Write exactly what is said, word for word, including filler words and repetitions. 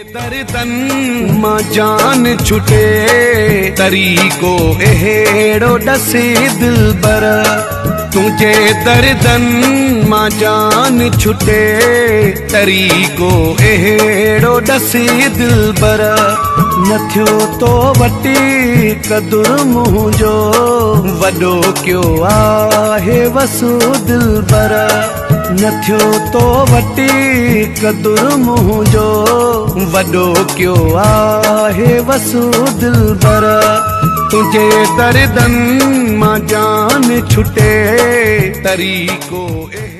दर्दन मां जान छुटे तरीको अहिड़ो डसे दिलबर तुझे दर्दन मां जान छुटे तरीको अहिड़ो डसे दिलबर न थियो तो वटी कदुर मुंहिंजो वॾो कयो आहे वसो दिलबर न थियो तो वटी कदुर मुंहिंजो वॾो कयो आहे वसो दिलबर तुझे दर्दन मां जान छुटे तरीको